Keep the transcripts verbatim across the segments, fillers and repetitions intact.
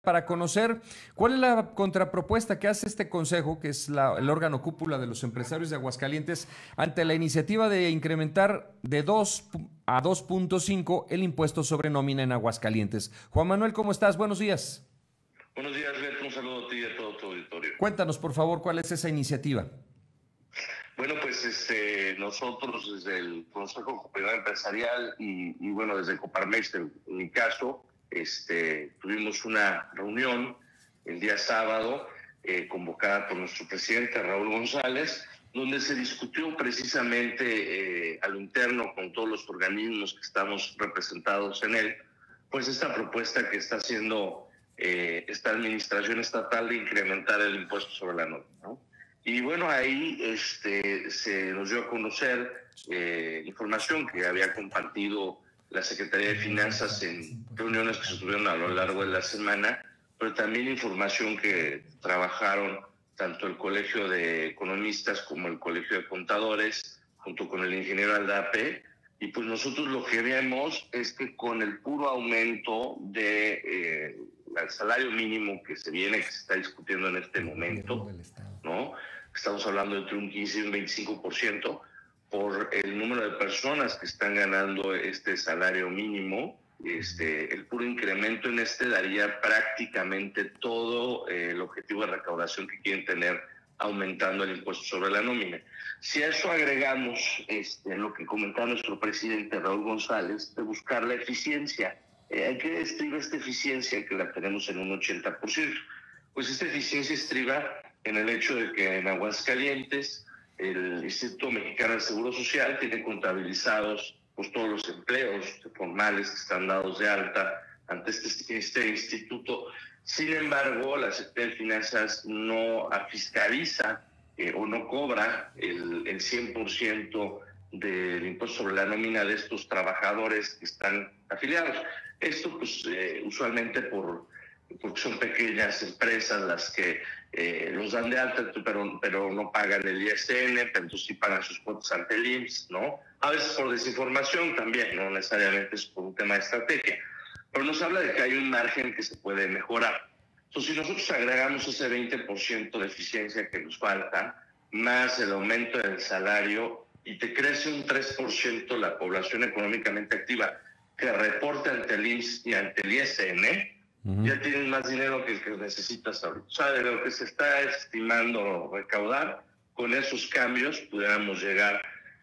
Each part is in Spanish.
para conocer cuál es la contrapropuesta que hace este consejo, que es la, el órgano cúpula de los empresarios de Aguascalientes, ante la iniciativa de incrementar de dos a dos punto cinco el impuesto sobre nómina en Aguascalientes. Juan Manuel, ¿cómo estás? Buenos días. Buenos días, Beto. Un saludo a ti y a todo tu auditorio. Cuéntanos, por favor, cuál es esa iniciativa. Bueno, pues este, nosotros desde el Consejo Cooperativa Empresarial y, y bueno, desde Coparmex, en, en mi caso, este, tuvimos una reunión el día sábado eh, convocada por nuestro presidente Raúl González, donde se discutió precisamente eh, a lo interno con todos los organismos que estamos representados en él, pues esta propuesta que está haciendo eh, esta administración estatal de incrementar el impuesto sobre la nómina, ¿no? Y bueno, ahí este, se nos dio a conocer eh, información que había compartido la Secretaría de Finanzas en reuniones que se tuvieron a lo largo de la semana, pero también información que trabajaron tanto el Colegio de Economistas como el Colegio de Contadores, junto con el ingeniero Aldape. Y pues nosotros lo que vemos es que con el puro aumento del de, eh, salario mínimo que se viene, que se está discutiendo en este momento, ¿no? Estamos hablando entre un quince y un veinticinco por ciento por el número de personas que están ganando este salario mínimo. Este, el puro incremento en este daría prácticamente todo eh, el objetivo de recaudación que quieren tener aumentando el impuesto sobre la nómina. Si a eso agregamos este, lo que comentaba nuestro presidente Raúl González, de buscar la eficiencia, eh, hay que estriba esta eficiencia que la tenemos en un ochenta por ciento. Pues esta eficiencia estriba en el hecho de que en Aguascalientes el Instituto Mexicano del Seguro Social tiene contabilizados pues, todos los empleos formales que están dados de alta ante este, este instituto. Sin embargo, la Secretaría de Finanzas no fiscaliza eh, o no cobra el, el cien por ciento del impuesto sobre la nómina de estos trabajadores que están afiliados. Esto pues eh, usualmente por, porque son pequeñas empresas las que eh, los dan de alta, pero, pero no pagan el I S N, pero entonces sí pagan sus cuotas ante el I M S S, ¿no? A veces por desinformación también, no necesariamente es por un tema de estrategia. Pero nos habla de que hay un margen que se puede mejorar. Entonces, si nosotros agregamos ese veinte por ciento de eficiencia que nos falta, más el aumento del salario, y te crece un tres por ciento la población económicamente activa que reporta ante el I M S S y ante el I S N, uh-huh. Ya tienes más dinero que el que necesitas ahorita. O sea, de lo que se está estimando recaudar, con esos cambios pudiéramos llegar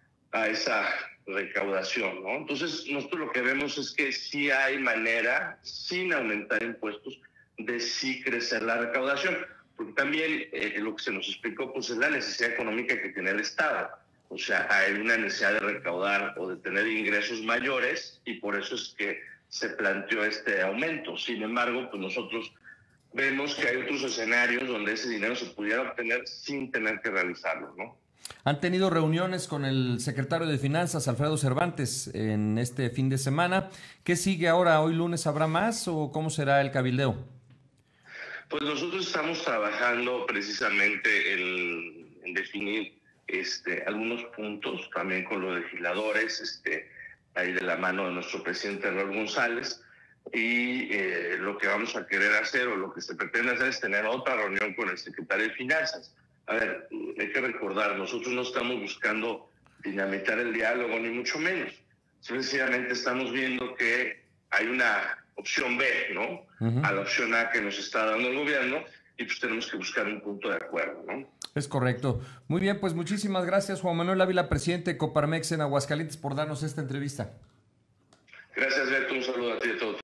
a esa recaudación, ¿no? Entonces, nosotros lo que vemos es que sí hay manera, sin aumentar impuestos, de sí crecer la recaudación. Porque también eh, lo que se nos explicó pues, es la necesidad económica que tiene el Estado. O sea, hay una necesidad de recaudar o de tener ingresos mayores y por eso es que se planteó este aumento. Sin embargo, pues nosotros vemos que hay otros escenarios donde ese dinero se pudiera obtener sin tener que realizarlo, ¿no? ¿Han tenido reuniones con el secretario de Finanzas, Alfredo Cervantes, en este fin de semana? ¿Qué sigue ahora? ¿Hoy lunes habrá más o cómo será el cabildeo? Pues nosotros estamos trabajando precisamente en, en definir este, algunos puntos, también con los legisladores, este, ahí de la mano de nuestro presidente Raúl González, y eh, lo que vamos a querer hacer o lo que se pretende hacer es tener otra reunión con el secretario de Finanzas. A ver, hay que recordar, nosotros no estamos buscando dinamitar el diálogo, ni mucho menos. Sencillamente estamos viendo que hay una opción B, ¿no? Uh-huh. A la opción A que nos está dando el gobierno, y pues tenemos que buscar un punto de acuerdo, ¿no? Es correcto. Muy bien, pues muchísimas gracias, Juan Manuel Ávila, presidente de Coparmex en Aguascalientes, por darnos esta entrevista. Gracias, Beto. Un saludo a ti y a todos.